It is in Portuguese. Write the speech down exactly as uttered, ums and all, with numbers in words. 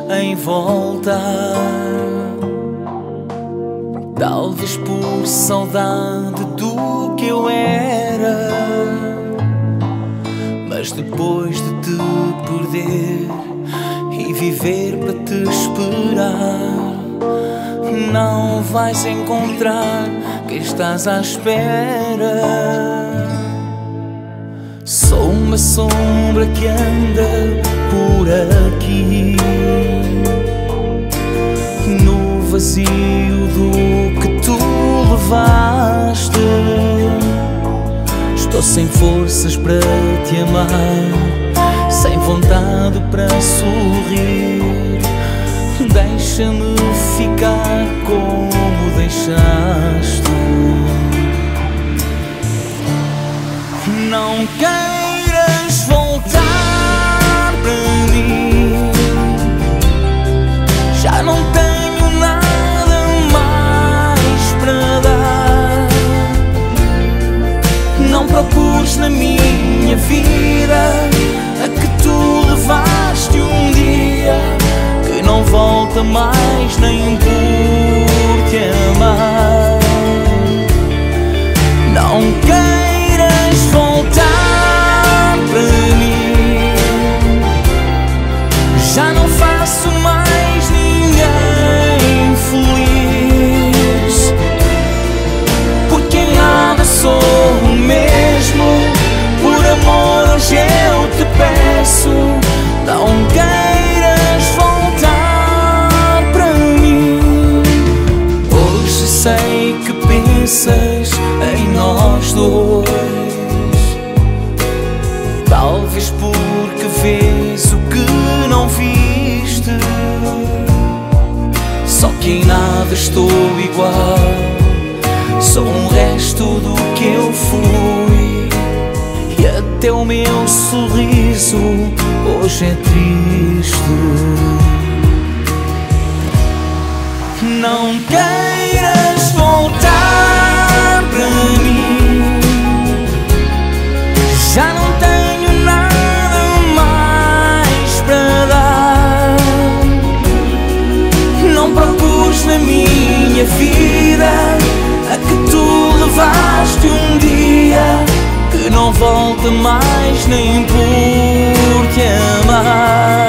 em volta. Talvez por saudade do que eu era, mas depois de te perder e viver para te esperar, não vais encontrar quem estás à espera. Sou uma sombra que anda por aqui, no vazio do que tu levaste. Estou sem forças para te amar, sem vontade para sorrir. Deixa-me ficar como deixaste. Não queiras voltar para mim, já não tenho nada mais para dar. Não procures na minha vida a que tu levaste um dia, que não volta mais nem por te amar. Não queiras voltar para mim, já não faço mais ninguém feliz. Por quem ama sou o mesmo, por amor hoje eu te peço. Não queiras voltar para mim. Hoje sei que pensas em nós dois, talvez porque vês o que não viste. Só que em nada estou igual, sou um resto do que eu fui, e até o meu sorriso hoje é triste. Não queiras voltar para mim, já não tenho nada mais para dar. Não procures na minha vida a que tu levaste um dia, que não volta mais nem por te amar.